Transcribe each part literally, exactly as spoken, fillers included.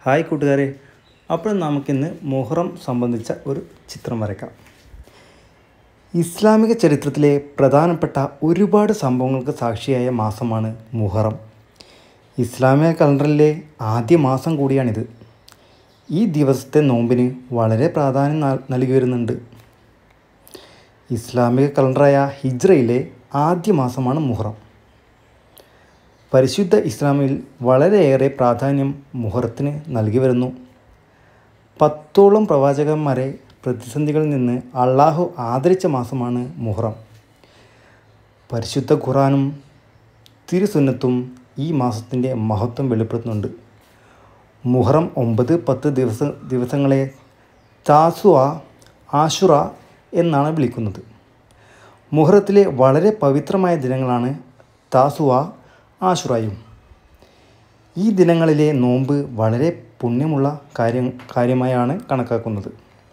Hi കൂട്ടുകാരെ, അപ്പോൾ നമുക്കിന്ന് മുഹറം സംബന്ധിച്ച ഒരു ചിത്രം വരയ്ക്കാം. ഇസ്ലാമിക ചരിത്രത്തിലെ പ്രധാനപ്പെട്ട ഒരുപാട് സംഭവങ്ങൾക്ക് സാക്ഷിയായ മാസമാണ് മുഹറം. ഇസ്ലാമിക കലണ്ടറിലെ ആദ്യ മാസം കൂടിയാണിത്. ഈ ദിവസത്തെ നോമ്പിന് വളരെ പ്രാധാന്യം നൽകി വരുന്നുണ്ട്. ഇസ്ലാമിക കലണ്ടറായ ഹിജ്റയിലെ ആദ്യ മാസമാണ് മുഹറം. പരിശുദ്ധ ഇസ്ലാമിൽ വളരെയേറെ പ്രാധാന്യം മുഹറത്തിന് നൽകി വരുന്നു. പത്തോളം പ്രവാചകന്മാരെ പ്രതിസന്ധികളിൽ നിന്ന് അള്ളാഹു ആദരിച്ച മാസമാണ് മുഹറം. പരിശുദ്ധ ഖുർആനും തിരുസുന്നത്തും ഈ മാസത്തിൻ്റെ മഹത്വം വെളിപ്പെടുത്തുന്നുണ്ട്. മുഹറം ഒമ്പത് പത്ത് ദിവസ ദിവസങ്ങളെ താസുഅ, ആശുറ എന്നാണ് വിളിക്കുന്നത്. മുഹറത്തിലെ വളരെ പവിത്രമായ ദിനങ്ങളാണ് താസുഅ, ആശുറയും. ഈ ദിനങ്ങളിലെ നോമ്പ് വളരെ പുണ്യമുള്ള കാര്യം കാര്യമായാണ് കണക്കാക്കുന്നത്.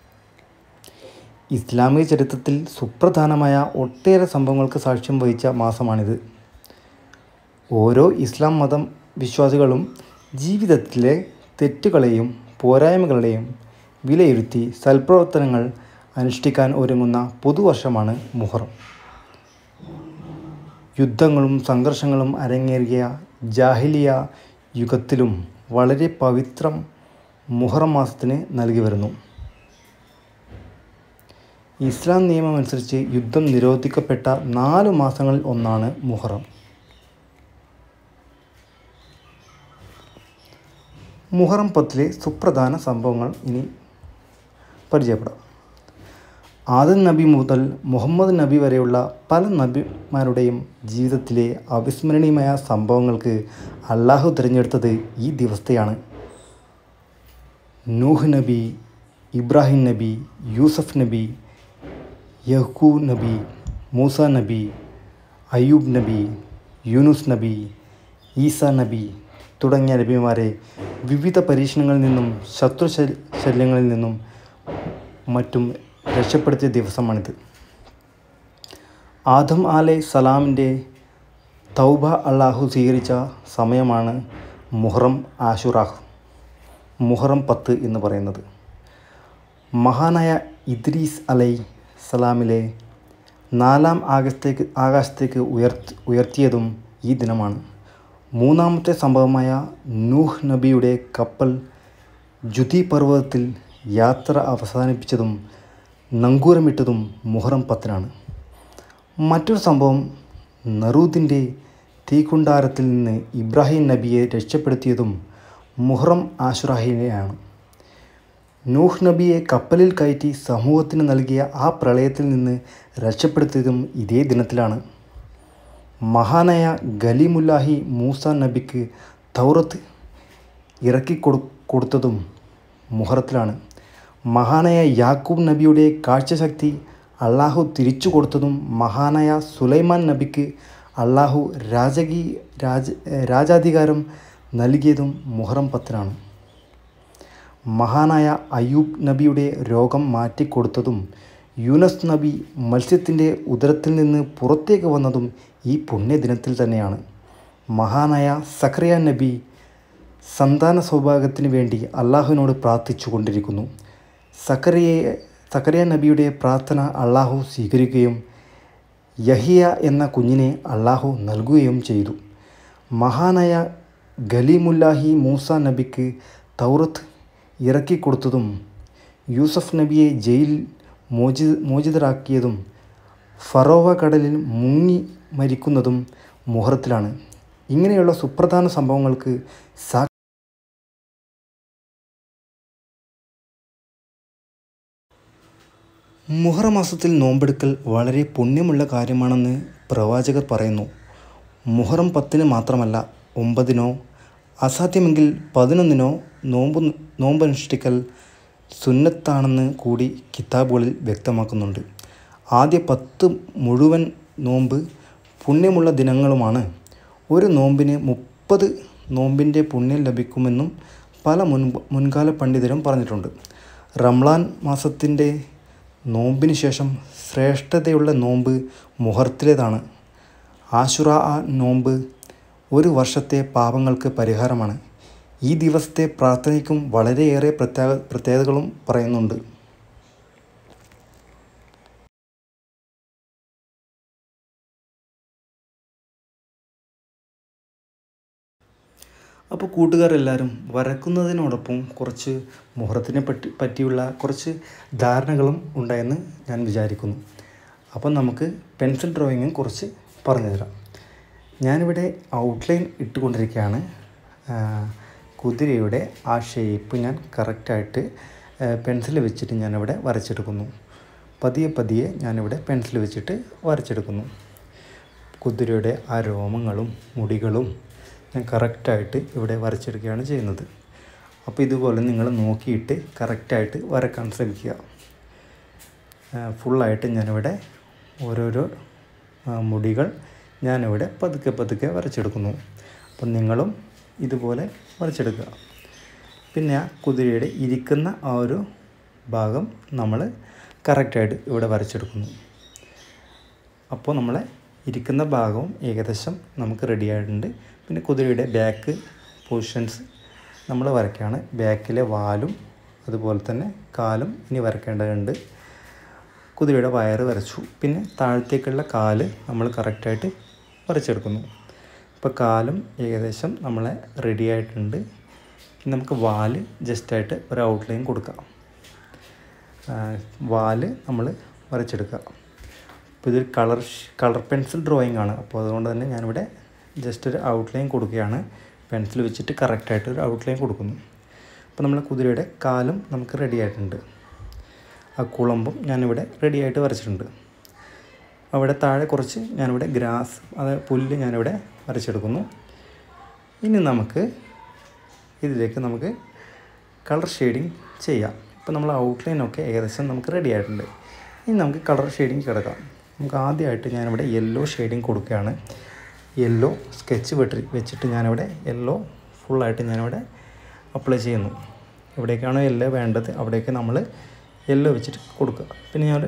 ഇസ്ലാമിക ചരിത്രത്തിൽ സുപ്രധാനമായ ഒട്ടേറെ സംഭവങ്ങൾക്ക് സാക്ഷ്യം വഹിച്ച മാസമാണിത്. ഓരോ ഇസ്ലാം മതം വിശ്വാസികളും ജീവിതത്തിലെ തെറ്റുകളെയും പോരായ്മകളെയും വിലയിരുത്തി സൽപ്രവർത്തനങ്ങൾ അനുഷ്ഠിക്കാൻ ഒരുങ്ങുന്ന പുതുവർഷമാണ് മുഹറം. യുദ്ധങ്ങളും സംഘർഷങ്ങളും അരങ്ങേറിയ ജാഹിലിയ യുഗത്തിലും വളരെ പവിത്രം മുഹറം മാസത്തിന് നൽകി വരുന്നു. ഇസ്ലാം നിയമം അനുസരിച്ച് യുദ്ധം നിരോധിക്കപ്പെട്ട നാല് മാസങ്ങളിൽ ഒന്നാണ് മുഹറം. മുഹറം പത്തിലെ സുപ്രധാന സംഭവങ്ങൾ ഇനി പരിചയപ്പെടാം. ആദം നബി മുതൽ മുഹമ്മദ് നബി വരെയുള്ള പല നബിമാരുടെയും ജീവിതത്തിലെ അവിസ്മരണീയമായ സംഭവങ്ങൾക്ക് അള്ളാഹു തിരഞ്ഞെടുത്തത് ഈ ദിവസത്തെയാണ്. നൂഹ് നബി, ഇബ്രാഹിം നബി, യൂസഫ് നബി, യഹ്കൂബ് നബി, മൂസ നബി, അയ്യൂബ് നബി, യൂനുസ് നബി, ഈസ നബി തുടങ്ങിയ നബിമാരെ വിവിധ പരീക്ഷണങ്ങളിൽ നിന്നും ശത്രു ശല്യങ്ങളിൽ നിന്നും മറ്റും രക്ഷപ്പെടുത്തിയ ദിവസമാണിത്. ആദം അലൈഹി സലാമിൻ്റെ തൗബ അള്ളാഹു സ്വീകരിച്ച സമയമാണ് മുഹറം ആശുറ, മുഹറം പത്ത് എന്ന് പറയുന്നത്. മഹാനായ ഇദ്രീസ് അലൈഹി സലാമിലെ നാലാം ആകാശത്തേക്ക് ആകാശത്തേക്ക് ഉയർത്തി ഉയർത്തിയതും ഈ ദിനമാണ്. മൂന്നാമത്തെ സംഭവമായ നൂഹ് നബിയുടെ കപ്പൽ ജുദി പർവ്വതത്തിൽ യാത്ര അവസാനിപ്പിച്ചതും നങ്കൂരമിട്ടതും മുഹറം പത്തിനാണ്. മറ്റൊരു സംഭവം നറൂദിൻ്റെ തീക്കുണ്ടാരത്തിൽ നിന്ന് ഇബ്രാഹിം നബിയെ രക്ഷപ്പെടുത്തിയതും മുഹറം ആശുറയിലെയാണ്. നൂഹ് നബിയെ കപ്പലിൽ കയറ്റി സമൂഹത്തിന് നൽകിയ ആ പ്രളയത്തിൽ നിന്ന് രക്ഷപ്പെടുത്തിയതും ഇതേ ദിനത്തിലാണ്. മഹാനായ ഖലീമുല്ലാഹി മൂസ നബിക്ക് തൗറത്ത് ഇറക്കിക്കൊടു കൊടുത്തതും മുഹറത്തിലാണ്. മഹാനായ യാക്കൂബ് നബിയുടെ കാഴ്ചശക്തി അള്ളാഹു തിരിച്ചു കൊടുത്തതും മഹാനായ സുലൈമാൻ നബിക്ക് അള്ളാഹു രാജകീ രാജ രാജാധികാരം നൽകിയതും മുഹറം പത്തിനാണ്. മഹാനായ അയ്യൂബ് നബിയുടെ രോഗം മാറ്റിക്കൊടുത്തതും യൂനസ് നബി മത്സ്യത്തിൻ്റെ ഉദരത്തിൽ നിന്ന് പുറത്തേക്ക് വന്നതും ഈ പുണ്യദിനത്തിൽ തന്നെയാണ്. മഹാനായ സഖറിയ നബി സന്താന സൗഭാഗ്യത്തിന് വേണ്ടി അള്ളാഹുവിനോട് പ്രാർത്ഥിച്ചു കൊണ്ടിരിക്കുന്നു. സഖറിയെ സഖറിയ നബിയുടെ പ്രാർത്ഥന അള്ളാഹു സ്വീകരിക്കുകയും യഹിയ എന്ന കുഞ്ഞിനെ അള്ളാഹു നൽകുകയും ചെയ്തു. മഹാനായ ഖലീമുല്ലാഹി മൂസ നബിക്ക് തൗറത്ത് ഇറക്കിക്കൊടുത്തതും യൂസഫ് നബിയെ ജയിലിൽ മോചി മോചിതരാക്കിയതും ഫറോവ കടലിൽ മുങ്ങി മരിക്കുന്നതും മുഹറത്തിലാണ്. ഇങ്ങനെയുള്ള സുപ്രധാന സംഭവങ്ങൾക്ക് സാ മുഹറം മാസത്തിൽ നോമ്പെടുക്കൽ വളരെ പുണ്യമുള്ള കാര്യമാണെന്ന് പ്രവാചകർ പറയുന്നു. മുഹറം പത്തിന് മാത്രമല്ല, ഒമ്പതിനോ അസാധ്യമെങ്കിൽ പതിനൊന്നിനോ നോമ്പ് നോമ്പനുഷ്ഠിക്കൽ സുന്നത്താണെന്ന് കൂടി കിതാബുകളിൽ വ്യക്തമാക്കുന്നുണ്ട്. ആദ്യ പത്ത് മുഴുവൻ നോമ്പ് പുണ്യമുള്ള ദിനങ്ങളുമാണ്. ഒരു നോമ്പിന് മുപ്പത് നോമ്പിൻ്റെ പുണ്യം ലഭിക്കുമെന്നും പല മുൻ മുൻകാല പണ്ഡിതരും പറഞ്ഞിട്ടുണ്ട്. റംളാൻ മാസത്തിൻ്റെ നോമ്പിന് ശേഷം ശ്രേഷ്ഠതയുള്ള നോമ്പ് മുഹറത്തിലേതാണ്. ആശുറ നോമ്പ് ഒരു വർഷത്തെ പാപങ്ങൾക്ക് പരിഹാരമാണ്. ഈ ദിവസത്തെ പ്രാർത്ഥനയ്ക്കും വളരെയേറെ പ്രത്യേക പ്രത്യേകതകളും പറയുന്നുണ്ട്. അപ്പോൾ കൂട്ടുകാരെല്ലാവരും വരക്കുന്നതിനോടൊപ്പം കുറച്ച് മുഹറത്തിനെ പറ്റി പറ്റിയുള്ള കുറച്ച് ധാരണകളും ഉണ്ടായെന്ന് ഞാൻ വിചാരിക്കുന്നു. അപ്പം നമുക്ക് പെൻസിൽ ഡ്രോയിങ്ങും കുറച്ച് പറഞ്ഞു തരാം. ഞാനിവിടെ ഔട്ട്ലൈൻ ഇട്ടുകൊണ്ടിരിക്കുകയാണ്. കുതിരയുടെ ആ ഷേപ്പ് ഞാൻ കറക്റ്റായിട്ട് പെൻസിൽ വെച്ചിട്ട് ഞാനിവിടെ വരച്ചെടുക്കുന്നു. പതിയെ പതിയെ ഞാനിവിടെ പെൻസിൽ വെച്ചിട്ട് വരച്ചെടുക്കുന്നു. കുതിരയുടെ ആ രോമങ്ങളും മുടികളും ഞാൻ കറക്റ്റായിട്ട് ഇവിടെ വരച്ചെടുക്കുകയാണ് ചെയ്യുന്നത്. അപ്പോൾ ഇതുപോലെ നിങ്ങൾ നോക്കിയിട്ട് കറക്റ്റായിട്ട് വരക്കാൻ ശ്രമിക്കുക. ഫുള്ളായിട്ട് ഞാനിവിടെ ഓരോരോ മുടികൾ ഞാനിവിടെ പതുക്കെ പതുക്കെ വരച്ചെടുക്കുന്നു. അപ്പം നിങ്ങളും ഇതുപോലെ വരച്ചെടുക്കുക. പിന്നെ ആ കുതിരയുടെ ഇരിക്കുന്ന ആ ഒരു ഭാഗം നമ്മൾ കറക്റ്റായിട്ട് ഇവിടെ വരച്ചെടുക്കുന്നു. അപ്പോൾ നമ്മളെ ഇരിക്കുന്ന ഭാഗവും ഏകദേശം നമുക്ക് റെഡി ആയിട്ടുണ്ട്. പിന്നെ കുതിരയുടെ ബാക്ക് പൊസിഷൻസ് നമ്മൾ വരയ്ക്കുകയാണ്. ബാക്കിലെ വാലും അതുപോലെ തന്നെ കാലും ഇനി വരയ്ക്കേണ്ടതുണ്ട്. കുതിരയുടെ വയറ് വരച്ചു. പിന്നെ താഴത്തേക്കുള്ള കാല് നമ്മൾ കറക്റ്റായിട്ട് വരച്ചെടുക്കുന്നു. ഇപ്പോൾ കാലും ഏകദേശം നമ്മളെ റെഡി ആയിട്ടുണ്ട്. ഇനി നമുക്ക് വാല് ജസ്റ്റായിട്ട് ഒരു ഔട്ട്ലൈൻ കൊടുക്കാം. വാല് നമ്മൾ വരച്ചെടുക്കുക. അപ്പോൾ ഇതൊരു കളർ കളർ പെൻസിൽ ഡ്രോയിങ് ആണ്. അപ്പോൾ അതുകൊണ്ട് തന്നെ ഞാനിവിടെ ജസ്റ്റ് ഒരു ഔട്ട്ലൈൻ കൊടുക്കുകയാണ്. പെൻസിൽ വെച്ചിട്ട് കറക്റ്റായിട്ട് ഒരു ഔട്ട്ലൈൻ കൊടുക്കുന്നു. അപ്പോൾ നമ്മളെ കുതിരയുടെ കാലും നമുക്ക് റെഡി ആയിട്ടുണ്ട്. ആ കുളമ്പും ഞാനിവിടെ റെഡി ആയിട്ട് വരച്ചിട്ടുണ്ട്. അവിടെ താഴെ കുറച്ച് ഞാനിവിടെ ഗ്രാസ് അതായത് പുല്ല് ഞാനിവിടെ വരച്ചെടുക്കുന്നു. ഇനി നമുക്ക് ഇതിലേക്ക് നമുക്ക് കളർ ഷെയ്ഡിങ് ചെയ്യാം. ഇപ്പോൾ നമ്മൾ ഔട്ട്ലൈനൊക്കെ ഏകദേശം നമുക്ക് റെഡി ആയിട്ടുണ്ട്. ഇനി നമുക്ക് കളർ ഷെയ്ഡിങ് കിടക്കാം. നമുക്ക് ആദ്യമായിട്ട് ഞാനിവിടെ യെല്ലോ ഷെയ്ഡിങ് കൊടുക്കുകയാണ്. യെല്ലോ സ്കെച്ച് വെട്ടി വെച്ചിട്ട് ഞാനിവിടെ യെല്ലോ ഫുള്ളായിട്ട് ഞാനിവിടെ അപ്ലൈ ചെയ്യുന്നു. എവിടേക്കാണോ യെല്ലോ വേണ്ടത് അവിടേക്ക് നമ്മൾ യെല്ലോ വെച്ചിട്ട് കൊടുക്കുക. പിന്നെ ഞാൻ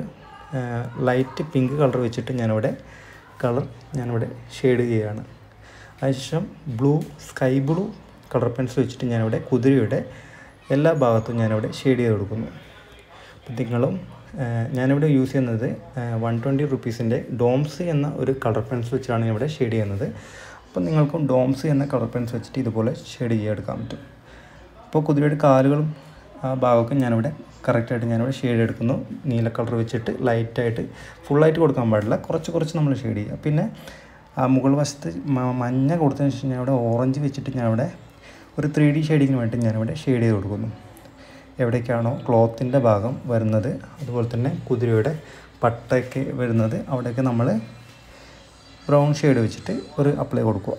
ലൈറ്റ് പിങ്ക് കളർ വെച്ചിട്ട് ഞാനിവിടെ കളർ ഞാനിവിടെ ഷെയ്ഡ് ചെയ്യുകയാണ്. അതിനുശേഷം blue sky blue colour pencil വെച്ചിട്ട് ഞാനിവിടെ കുതിരയുടെ എല്ലാ ഭാഗത്തും ഞാനിവിടെ ഷെയ്ഡ് ചെയ്ത് കൊടുക്കുന്നു. അപ്പോൾ നിങ്ങളും ഞാനിവിടെ യൂസ് ചെയ്യുന്നത് വൺ ട്വൻറ്റി റുപ്പീസിൻ്റെ ഡോംസ് എന്ന ഒരു കളർ പെൻസിൽ വെച്ചാണ് ഇവിടെ ഷെയ്ഡ് ചെയ്യുന്നത്. അപ്പോൾ നിങ്ങൾക്കും ഡോംസ് എന്ന കളർ പെൻസിൽ വെച്ചിട്ട് ഇതുപോലെ ഷെയ്ഡ് ചെയ്തെടുക്കാൻ പറ്റും. അപ്പോൾ കുതിരയുടെ കാലുകളും ആ ഭാഗമൊക്കെ ഞാനിവിടെ കറക്റ്റായിട്ട് ഞാനിവിടെ ഷെയ്ഡ് എടുക്കുന്നു. നീല കളർ വെച്ചിട്ട് ലൈറ്റായിട്ട് ഫുള്ളായിട്ട് കൊടുക്കാൻ പാടില്ല, കുറച്ച് കുറച്ച് നമ്മൾ ഷെയ്ഡ് ചെയ്യുക. പിന്നെ ആ മുകൾ വശത്ത് മഞ്ഞ കൊടുത്തതിന് ശേഷം ഞാനിവിടെ ഓറഞ്ച് വെച്ചിട്ട് ഞാനിവിടെ ഒരു ത്രീ ഡി ഷെയ്ഡിങ്ങിന് വേണ്ടി ഞാനിവിടെ ഷെയ്ഡ് ചെയ്ത് കൊടുക്കുന്നു. എവിടേക്കാണോ ക്ലോത്തിൻ്റെ ഭാഗം വരുന്നത് അതുപോലെ തന്നെ കുതിരയുടെ പട്ടയൊക്കെ വരുന്നത് അവിടെയൊക്കെ നമ്മൾ ബ്രൗൺ ഷെയ്ഡ് വെച്ചിട്ട് ഒരു അപ്ലൈ കൊടുക്കുക.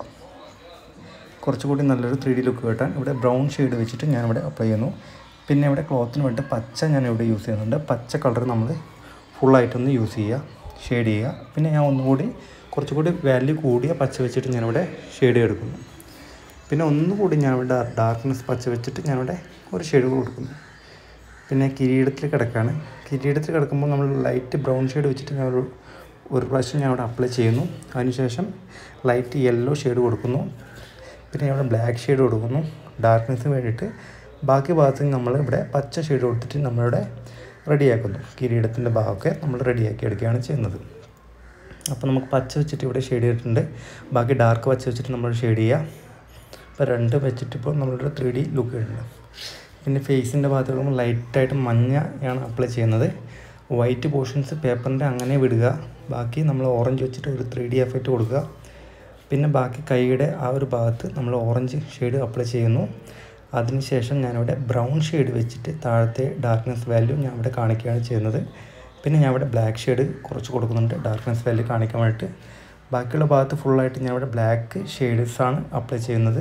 കുറച്ചുകൂടി നല്ലൊരു ത്രീ ഡി ലുക്ക് കിട്ടാൻ ഇവിടെ ബ്രൗൺ ഷെയ്ഡ് വെച്ചിട്ട് ഞാനിവിടെ അപ്ലൈ ചെയ്യുന്നു. പിന്നെ ഇവിടെ ക്ലോത്തിന് വേണ്ടി പച്ച ഞാനിവിടെ യൂസ് ചെയ്യുന്നുണ്ട്. പച്ച കളർ നമ്മൾ ഫുള്ളായിട്ടൊന്ന് യൂസ് ചെയ്യുക, ഷെയ്ഡ് ചെയ്യുക. പിന്നെ ഞാൻ ഒന്നുകൂടി കുറച്ചുകൂടി വാല്യൂ കൂടിയ പച്ച വെച്ചിട്ട് ഞാനിവിടെ ഷെയ്ഡ് എടുക്കുന്നു. പിന്നെ ഒന്നുകൂടി ഞാനിവിടെ ഡാർക്ക്നെസ് പച്ച വെച്ചിട്ട് ഞാനിവിടെ ഒരു ഷെയ്ഡ് കൊടുക്കുന്നു. പിന്നെ കിരീടത്തിൽ കിടക്കുകയാണ്. കിരീടത്തിൽ കിടക്കുമ്പോൾ നമ്മൾ ലൈറ്റ് ബ്രൗൺ ഷെയ്ഡ് വെച്ചിട്ട് ഞാൻ ഒരു ഒരു പ്രാവശ്യം ഞാൻ അവിടെ അപ്ലൈ ചെയ്യുന്നു. അതിനുശേഷം ലൈറ്റ് യെല്ലോ ഷെയ്ഡ് കൊടുക്കുന്നു. പിന്നെ ഇവിടെ ബ്ലാക്ക് ഷെയ്ഡ് കൊടുക്കുന്നു ഡാർക്ക്നെസ്സിന് വേണ്ടിയിട്ട്. ബാക്കി ഭാഗത്ത് നമ്മൾ ഇവിടെ പച്ച ഷെയ്ഡ് കൊടുത്തിട്ട് നമ്മളിവിടെ റെഡിയാക്കുന്നു. കിരീടത്തിൻ്റെ ഭാഗമൊക്കെ നമ്മൾ റെഡിയാക്കി എടുക്കുകയാണ് ചെയ്യുന്നത്. അപ്പോൾ നമുക്ക് പച്ച വെച്ചിട്ട് ഇവിടെ ഷെയ്ഡ് ചെയ്തിട്ടുണ്ട്. ബാക്കി ഡാർക്ക് പച്ച വെച്ചിട്ട് നമ്മൾ ഷെയ്ഡ് ചെയ്യുക. അപ്പോൾ രണ്ട് വെച്ചിട്ട് ഇപ്പോൾ നമ്മളൊരു ത്രീ ഡി ലുക്ക് കിട്ടുന്നുണ്ട്. പിന്നെ ഫേസിൻ്റെ ഭാഗത്ത് ലൈറ്റായിട്ട് മഞ്ഞയാണ് അപ്ലൈ ചെയ്യുന്നത്. വൈറ്റ് പോർഷൻസ് പേപ്പറിൻ്റെ അങ്ങനെ വിടുക. ബാക്കി നമ്മൾ ഓറഞ്ച് വെച്ചിട്ട് ഒരു ത്രീ ഡി എഫക്റ്റ് കൊടുക്കുക. പിന്നെ ബാക്കി കൈയുടെ ആ ഒരു ഭാഗത്ത് നമ്മൾ ഓറഞ്ച് ഷെയ്ഡ് അപ്ലൈ ചെയ്യുന്നു. അതിനുശേഷം ഞാനിവിടെ ബ്രൗൺ ഷെയ്ഡ് വെച്ചിട്ട് താഴത്തെ ഡാർക്ക്നെസ് വാല്യൂ ഞാൻ ഇവിടെ കാണിക്കുകയാണ് ചെയ്യുന്നത്. പിന്നെ ഞാൻ ഇവിടെ ബ്ലാക്ക് ഷെയ്ഡ് കുറച്ച് കൊടുക്കുന്നുണ്ട് ഡാർക്ക്നെസ് വാല്യൂ കാണിക്കാൻ വേണ്ടിയിട്ട്. ബാക്കിയുള്ള ഭാഗത്ത് ഫുള്ളായിട്ട് ഞാൻ ഇവിടെ ബ്ലാക്ക് ഷെയ്ഡ്സാണ് അപ്ലൈ ചെയ്യുന്നത്.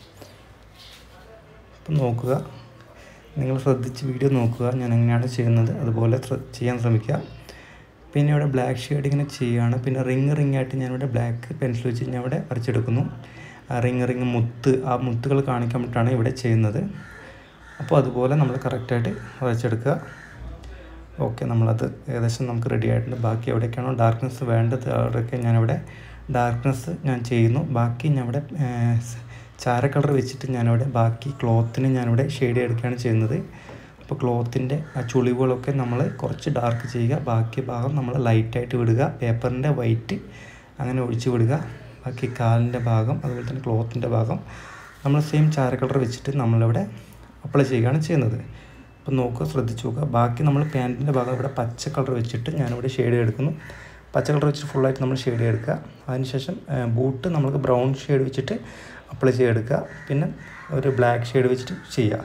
അപ്പം നോക്കുക, നിങ്ങൾ ശ്രദ്ധിച്ച് വീഡിയോ നോക്കുക ഞാൻ എങ്ങനെയാണ് ചെയ്യുന്നത്, അതുപോലെ ചെയ്യാൻ ശ്രമിക്കുക. പിന്നെ ഇവിടെ ബ്ലാക്ക് ഷെയ്ഡ് ഇങ്ങനെ ചെയ്യുകയാണ്. പിന്നെ റിങ് റിങ് ആയിട്ട് ഞാനിവിടെ ബ്ലാക്ക് പെൻസിൽ വെച്ച് ഞാൻ ഇവിടെ വരച്ചെടുക്കുന്നു. ആ റിങ് റിങ് മുത്ത് ആ മുത്തുകൾ കാണിക്കാൻ വേണ്ടിയിട്ടാണ് ഇവിടെ ചെയ്യുന്നത്. അപ്പോൾ അതുപോലെ നമ്മൾ കറക്റ്റായിട്ട് വരച്ചെടുക്കുക. ഓക്കെ, നമ്മളത് ഏകദേശം നമുക്ക് റെഡി ആയിട്ടുണ്ട്. ബാക്കി എവിടേക്കാണോ ഡാർക്ക്നെസ് വേണ്ടത് അവിടെയൊക്കെ ഞാനിവിടെ ഡാർക്ക്നെസ് ഞാൻ ചെയ്യുന്നു. ബാക്കി ഞാൻ ഇവിടെ ചാര കളർ വെച്ചിട്ട് ഞാനിവിടെ ബാക്കി ക്ലോത്തിന് ഞാനിവിടെ ഷെയ്ഡ് എടുക്കുകയാണ് ചെയ്യുന്നത്. അപ്പോൾ ക്ലോത്തിൻ്റെ ആ ചുളിവുകളൊക്കെ നമ്മൾ കുറച്ച് ഡാർക്ക് ചെയ്യുക, ബാക്കി ഭാഗം നമ്മൾ ലൈറ്റായിട്ട് വിടുക, പേപ്പറിൻ്റെ വൈറ്റ് അങ്ങനെ ഒഴിച്ച് വിടുക. ബാക്കി കാലിൻ്റെ ഭാഗം അതുപോലെ തന്നെ ക്ലോത്തിൻ്റെ ഭാഗം നമ്മൾ സെയിം ചാര കളർ വെച്ചിട്ട് നമ്മളിവിടെ അപ്ലൈ ചെയ്യുകയാണ് ചെയ്യുന്നത്. അപ്പോൾ നോക്കുക, ശ്രദ്ധിച്ച് നോക്കുക. ബാക്കി നമ്മൾ പാൻറ്റിൻ്റെ ഭാഗം ഇവിടെ പച്ച കളർ വെച്ചിട്ട് ഞാനിവിടെ ഷെയ്ഡ് എടുക്കുന്നു. പച്ച കളർ വെച്ചിട്ട് ഫുള്ളായിട്ട് നമ്മൾ ഷെയ്ഡ് എടുക്കുക. അതിനുശേഷം ബൂട്ട് നമുക്ക് ബ്രൗൺ ഷെയ്ഡ് വെച്ചിട്ട് അപ്ലൈ ചെയ്തെടുക്കുക. പിന്നെ ഒരു ബ്ലാക്ക് ഷെയ്ഡ് വെച്ചിട്ട് ചെയ്യുക.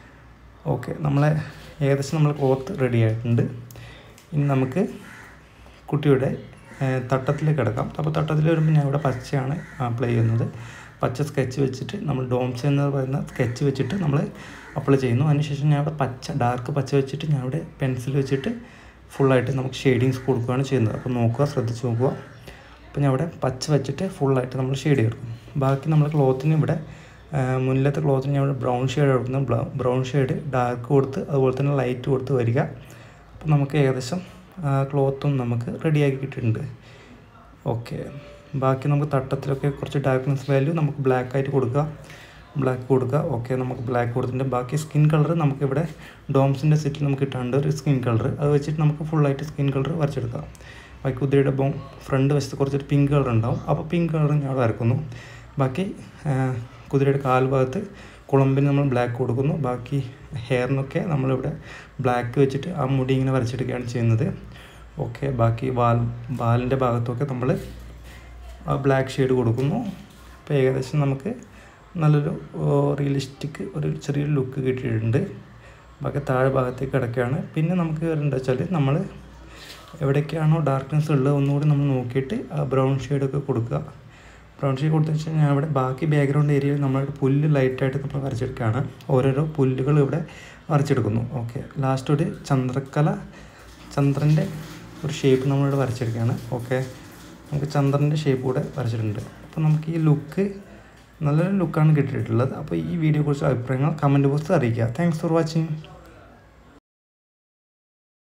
ഓക്കെ, നമ്മളെ ഏകദേശം നമ്മൾ ക്ലോത്ത് റെഡി ആയിട്ടുണ്ട്. ഇനി നമുക്ക് കുട്ടിയുടെ തട്ടത്തിലേക്ക് കിടക്കാം. അപ്പോൾ തട്ടത്തിൽ വരുമ്പോൾ ഞാൻ ഇവിടെ പച്ചയാണ് അപ്ലൈ ചെയ്യുന്നത്. പച്ച സ്കെച്ച് വെച്ചിട്ട് നമ്മൾ ഡോംസ് എന്ന് പറയുന്ന സ്കെച്ച് വെച്ചിട്ട് നമ്മൾ അപ്ലൈ ചെയ്യുന്നു. അതിനുശേഷം ഞാൻ ഇവിടെ പച്ച ഡാർക്ക് പച്ച വെച്ചിട്ട് ഞാൻ ഇവിടെ പെൻസിൽ വെച്ചിട്ട് ഫുള്ളായിട്ട് നമുക്ക് ഷെയ്ഡിങ്സ് കൊടുക്കുകയാണ് ചെയ്യുന്നത്. അപ്പോൾ നോക്കുക, ശ്രദ്ധിച്ച് നോക്കുക. അപ്പോൾ ഞാൻ ഇവിടെ പച്ച വെച്ചിട്ട് ഫുള്ളായിട്ട് നമ്മൾ ഷെയ്ഡ് എടുക്കും. ബാക്കി നമ്മൾ ക്ലോത്തിന് ഇവിടെ മുന്നിലത്തെ ക്ലോത്തിന് ഞാൻ ഇവിടെ ബ്രൗൺ ഷെയ്ഡ് എടുക്കുന്നു. ബ്രൗൺ ഷെയ്ഡ് ഡാർക്ക് കൊടുത്ത് അതുപോലെ തന്നെ ലൈറ്റ് കൊടുത്ത് വരിക. അപ്പോൾ നമുക്ക് ഏകദേശം ക്ലോത്തും നമുക്ക് റെഡിയാക്കി കിട്ടിയിട്ടുണ്ട്. ഓക്കെ, ബാക്കി നമുക്ക് തട്ടത്തിലൊക്കെ കുറച്ച് ഡാർക്ക്നെസ് വാല്യൂ നമുക്ക് ബ്ലാക്ക് ആയിട്ട് കൊടുക്കുക, ബ്ലാക്ക് കൊടുക്കുക. ഓക്കെ, നമുക്ക് ബ്ലാക്ക് കൊടുത്തിട്ടുണ്ട്. ബാക്കി സ്കിൻ കളർ നമുക്കിവിടെ ഡോംസിൻ്റെ സെറ്റിൽ നമുക്ക് കിട്ടാണ്ട് ഒരു സ്കിൻ കളർ, അത് വെച്ചിട്ട് നമുക്ക് ഫുള്ളായിട്ട് സ്കിൻ കളർ വരച്ചെടുക്കാം. ബാക്കി കുതിരയുടെ ബോം ഫ്രണ്ട് വശത്ത് കുറച്ചൊരു പിങ്ക് കളർ ഉണ്ടാവും. അപ്പോൾ പിങ്ക് കളർ ഞാൻ വരക്കുന്നു. ബാക്കി കുതിരയുടെ കാൽഭാഗത്ത് കുളമ്പിന് നമ്മൾ ബ്ലാക്ക് കൊടുക്കുന്നു. ബാക്കി ഹെയറിനൊക്കെ നമ്മളിവിടെ ബ്ലാക്ക് വെച്ചിട്ട് ആ മുടി ഇങ്ങനെ വരച്ചെടുക്കുകയാണ് ചെയ്യുന്നത്. ഓക്കെ, ബാക്കി വാൽ വാലിൻ്റെ ഭാഗത്തൊക്കെ നമ്മൾ ബ്ലാക്ക് ഷെയ്ഡ് കൊടുക്കുന്നു. അപ്പോൾ ഏകദേശം നമുക്ക് നല്ലൊരു റിയലിസ്റ്റിക് ഒരു ചെറിയൊരു ലുക്ക് കിട്ടിയിട്ടുണ്ട്. ബാക്കി താഴെ ഭാഗത്തേക്ക് കിടക്കുകയാണ്. പിന്നെ നമുക്ക് എന്താ വെച്ചാൽ നമ്മൾ എവിടേക്കാണോ ഡാർക്ക്നെസ് ഉള്ളത് ഒന്നുകൂടി നമ്മൾ നോക്കിയിട്ട് ആ ബ്രൗൺ ഷെയ്ഡൊക്കെ കൊടുക്കുക. ബ്രൗൺ ഷെയ്ഡ് കൊടുത്തു വെച്ചാൽ ഞാൻ ഇവിടെ ബാക്കി ബാക്ക്ഗ്രൗണ്ട് ഏരിയയിൽ നമ്മളുടെ പുല്ല് ലൈറ്റായിട്ട് നമ്മൾ വരച്ചെടുക്കുകയാണ്. ഓരോരോ പുല്ലുകൾ ഇവിടെ വരച്ചെടുക്കുന്നു. ഓക്കെ, ലാസ്റ്റ് ഒരു ചന്ദ്രക്കല ചന്ദ്രൻ്റെ ഒരു ഷേപ്പ് നമ്മളിവിടെ വരച്ചെടുക്കുകയാണ്. ഓക്കെ, നമുക്ക് ചന്ദ്രൻ്റെ ഷേപ്പ് കൂടെ വരച്ചിട്ടുണ്ട്. അപ്പോൾ നമുക്ക് ഈ ലുക്ക് നല്ലൊരു ലുക്കാണ് കിട്ടിയിട്ടുള്ളത്. അപ്പോൾ ഈ വീഡിയോയെക്കുറിച്ച് അഭിപ്രായങ്ങൾ കമൻറ്റ് ബോക്സിൽ അറിയിക്കുക. Thanks for watching.